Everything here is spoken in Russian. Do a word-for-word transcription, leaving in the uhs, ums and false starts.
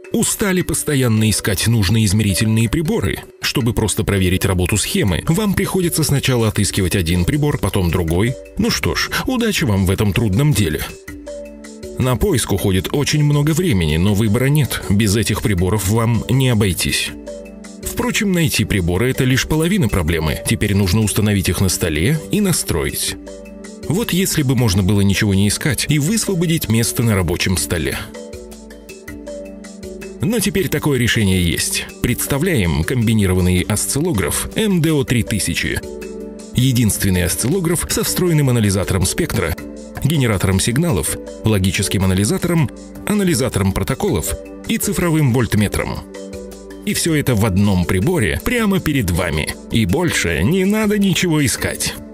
Устали постоянно искать нужные измерительные приборы? Чтобы просто проверить работу схемы, вам приходится сначала отыскивать один прибор, потом другой. Ну что ж, удачи вам в этом трудном деле. На поиск уходит очень много времени, но выбора нет. Без этих приборов вам не обойтись. Впрочем, найти приборы – это лишь половина проблемы. Теперь нужно установить их на столе и настроить. Вот если бы можно было ничего не искать и высвободить место на рабочем столе. Но теперь такое решение есть. Представляем комбинированный осциллограф эм дэ о три тысячи. Единственный осциллограф со встроенным анализатором спектра, генератором сигналов, логическим анализатором, анализатором протоколов и цифровым вольтметром. И все это в одном приборе прямо перед вами. И больше не надо ничего искать.